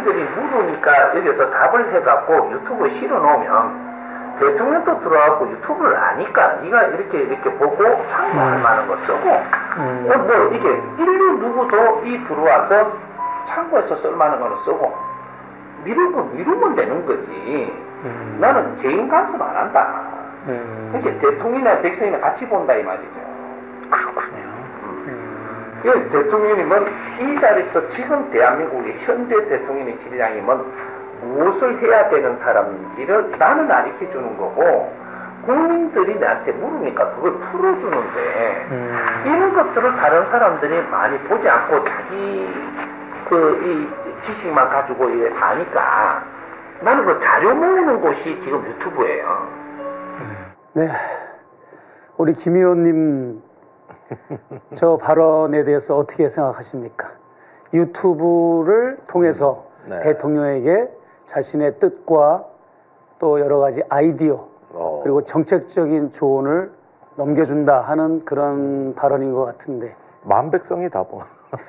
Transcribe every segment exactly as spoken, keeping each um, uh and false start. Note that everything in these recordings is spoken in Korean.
국민들이 물으니까 여기서 답을 해갖고 유튜브에 실어놓으면 대통령도 들어와갖고 유튜브를 아니까 네가 이렇게 이렇게 보고 참고할 음. 만한 거 쓰고 음. 어, 뭐 이게 인류 누구도 이 들어와서 참고해서 쓸만한 거는 쓰고 미루고 미루면 되는 거지. 음. 나는 개인 간섭 안 한다. 음. 그러니까 대통령이나 백성이나 같이 본다 이 말이죠. 그렇군요. 음. 음. 대통령님은 이 자리에서 지금 대한민국의 현재 대통령의 지리장님은 무엇을 해야 되는 사람인지를 나는 가르쳐 주는 거고 국민들이 나한테 물으니까 그걸 풀어주는데 음. 이런 것들을 다른 사람들이 많이 보지 않고 자기 그 이 지식만 가지고 이래 아니까 나는 그 자료 모으는 곳이 지금 유튜브예요. 네, 우리 김 의원님 저 발언에 대해서 어떻게 생각하십니까? 유튜브를 통해서 음. 네. 대통령에게 자신의 뜻과 또 여러 가지 아이디어 어. 그리고 정책적인 조언을 넘겨준다 하는 그런 발언인 것 같은데 만백성이다 뭐.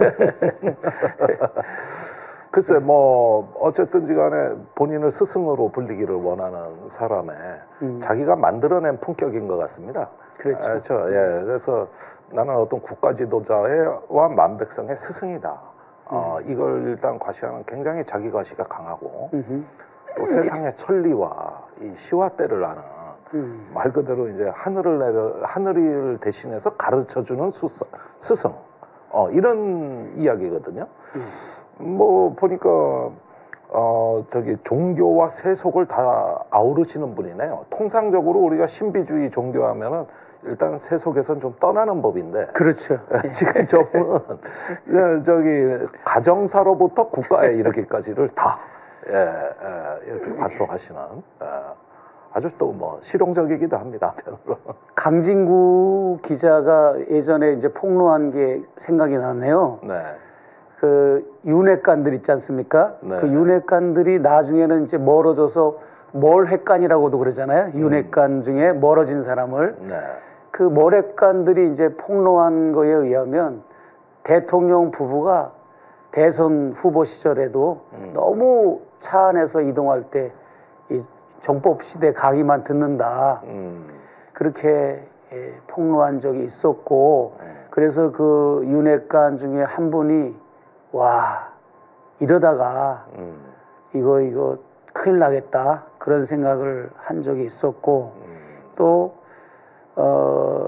글쎄 뭐 어쨌든지 간에 본인을 스승으로 불리기를 원하는 사람의 음. 자기가 만들어낸 품격인 것 같습니다. 그렇죠. 그렇죠. 예, 그래서 나는 어떤 국가 지도자와 만백성의 스승이다. 음. 어, 이걸 일단 과시하는 굉장히 자기 과시가 강하고 음흠. 또 세상의 천리와 이 시와때를 아는 음. 말 그대로 이제 하늘을 내려 하늘을 대신해서 가르쳐주는 수서, 스승 어, 이런 이야기거든요. 음. 뭐 보니까 어 저기 종교와 세속을 다 아우르시는 분이네요. 통상적으로 우리가 신비주의 종교하면은 일단 세속에선 좀 떠나는 법인데. 그렇죠. 지금 저분은 저기 가정사로부터 국가에 이렇게까지를 다 예, 예, 이렇게 관통하시는 예, 아주 또 뭐 실용적이기도 합니다. 한편으로. 강진구 기자가 예전에 이제 폭로한 게 생각이 나네요. 네. 그 윤회관들 있지 않습니까? 네. 그 윤회관들이 나중에는 이제 멀어져서 멀회관이라고도 그러잖아요. 윤회관 음. 중에 멀어진 사람을. 네. 그 멀회관들이 이제 폭로한 거에 의하면 대통령 부부가 대선 후보 시절에도 음. 너무 차 안에서 이동할 때 이 정법 시대 강의만 듣는다. 음. 그렇게 예, 폭로한 적이 있었고 음. 그래서 그 윤회관 중에 한 분이 와 이러다가 음. 이거 이거 큰일 나겠다 그런 생각을 한 적이 있었고 음. 또 어,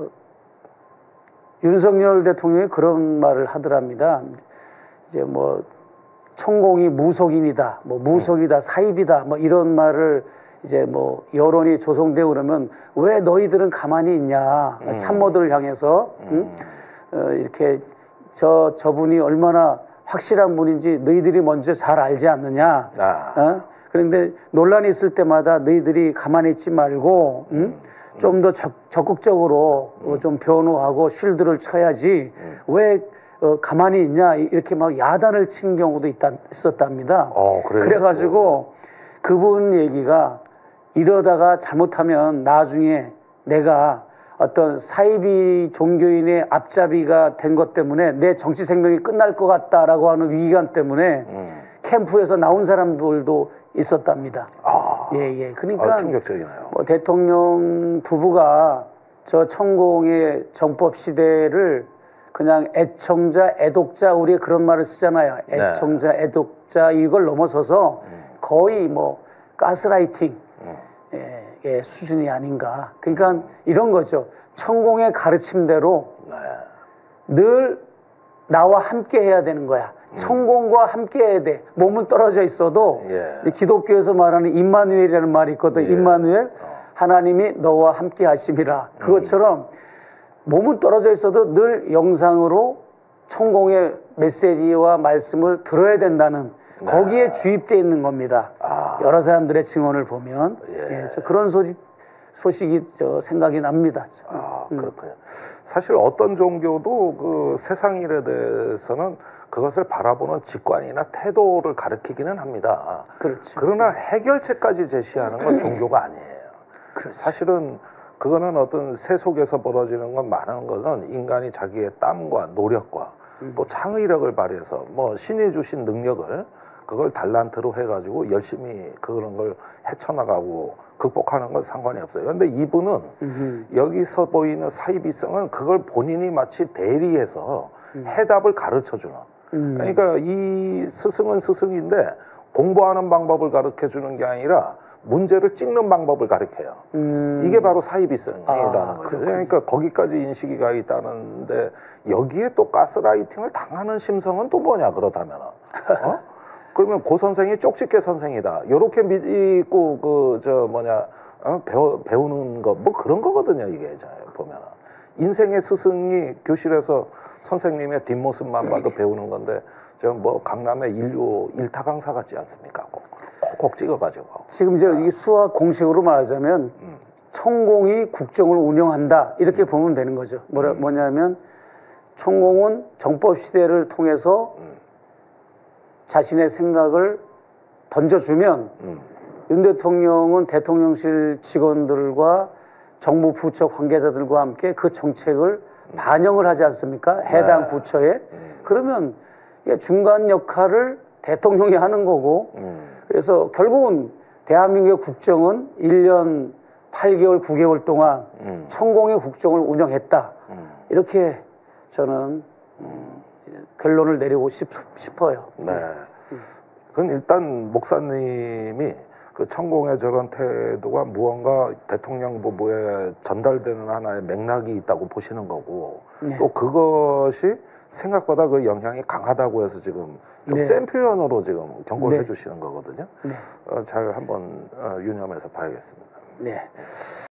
윤석열 대통령이 그런 말을 하더랍니다. 이제 뭐 천공이 무속인이다, 뭐 무속이다, 사입이다, 뭐 이런 말을 이제 뭐 여론이 조성되고 그러면 왜 너희들은 가만히 있냐 음. 참모들을 향해서 음. 응? 어, 이렇게 저 저분이 얼마나 확실한 분인지 너희들이 먼저 잘 알지 않느냐. 아. 어? 그런데 논란이 있을 때마다 너희들이 가만히 있지 말고 응? 음. 좀 더 적극적으로 음. 좀 변호하고 쉴드를 쳐야지 음. 왜 어, 가만히 있냐 이렇게 막 야단을 친 경우도 있다, 있었답니다. 어, 그래가지고 그분 얘기가 이러다가 잘못하면 나중에 내가 어떤 사이비 종교인의 앞잡이가 된 것 때문에 내 정치 생명이 끝날 것 같다라고 하는 위기감 때문에 음. 캠프에서 나온 사람들도 있었답니다. 아, 예, 예. 그러니까 아, 충격적이네요. 뭐 대통령 부부가 저 천공의 정법 시대를 그냥 애청자, 애독자 우리 그런 말을 쓰잖아요. 애청자, 네. 애독자 이걸 넘어서서 음. 거의 뭐 가스라이팅 음. 예, 예, 수준이 아닌가. 그러니까 음. 이런 거죠. 천공의 가르침대로 네. 늘 나와 함께 해야 되는 거야. 음. 천공과 함께 해야 돼. 몸은 떨어져 있어도 예. 기독교에서 말하는 임마누엘이라는 말이 있거든. 예. 임마누엘, 어. 하나님이 너와 함께 하심이라. 그것처럼 음. 몸은 떨어져 있어도 늘 영상으로 천공의 메시지와 말씀을 들어야 된다는 네. 거기에 주입되어 있는 겁니다. 아. 여러 사람들의 증언을 보면 예. 예, 저 그런 소식, 소식이 저 생각이 납니다. 아, 그렇군요. 음. 사실 어떤 종교도 그 세상 일에 대해서는 그것을 바라보는 직관이나 태도를 가르치기는 합니다. 그렇죠. 그러나 해결책까지 제시하는 건 종교가 아니에요. 그렇죠. 사실은 그거는 어떤 세속에서 벌어지는 건 많은 것은 인간이 자기의 땀과 노력과 음. 또 창의력을 발휘해서 뭐 신이 주신 능력을 그걸 달란트로 해가지고 열심히 그런 걸 헤쳐나가고 극복하는 건 상관이 없어요. 근데 이분은 음흠. 여기서 보이는 사이비성은 그걸 본인이 마치 대리해서 음. 해답을 가르쳐주는. 음. 그러니까 이 스승은 스승인데 공부하는 방법을 가르쳐주는 게 아니라 문제를 찍는 방법을 가르쳐요. 음. 이게 바로 사이비성이라는 아, 거죠. 그렇군요. 그러니까 거기까지 인식이 가 있다는데 여기에 또 가스라이팅을 당하는 심성은 또 뭐냐 그렇다면 어? 그러면 고 선생이 쪽집게 선생이다. 요렇게 믿고 그 저 뭐냐 어? 배우, 배우는 거 뭐 그런 거거든요. 이게 보면 인생의 스승이 교실에서 선생님의 뒷모습만 봐도 배우는 건데 저 뭐 강남의 인류 일타 강사 같지 않습니까? 콕콕 찍어가지고. 지금 이제 이게 수학 공식으로 말하자면 음. 천공이 국정을 운영한다 이렇게 보면 되는 거죠. 뭐라, 음. 뭐냐면 천공은 정법 시대를 통해서 음. 자신의 생각을 던져주면 음. 윤 대통령은 대통령실 직원들과 정부 부처 관계자들과 함께 그 정책을 음. 반영을 하지 않습니까? 해당 네. 부처에. 음. 그러면 이게 중간 역할을 대통령이 하는 거고 음. 그래서 결국은 대한민국의 국정은 일 년 팔 개월, 구 개월 동안 음. 천공의 국정을 운영했다. 음. 이렇게 저는 음, 결론을 내리고 싶, 싶어요. 네. 그건 일단 목사님이 그 천공의 저런 태도가 무언가 대통령 부부에 전달되는 하나의 맥락이 있다고 보시는 거고 네. 또 그것이 생각보다 그 영향이 강하다고 해서 지금 좀 네. 센 표현으로 지금 경고를 네. 해주시는 거거든요. 네. 어, 잘 한번 어, 유념해서 봐야겠습니다. 네.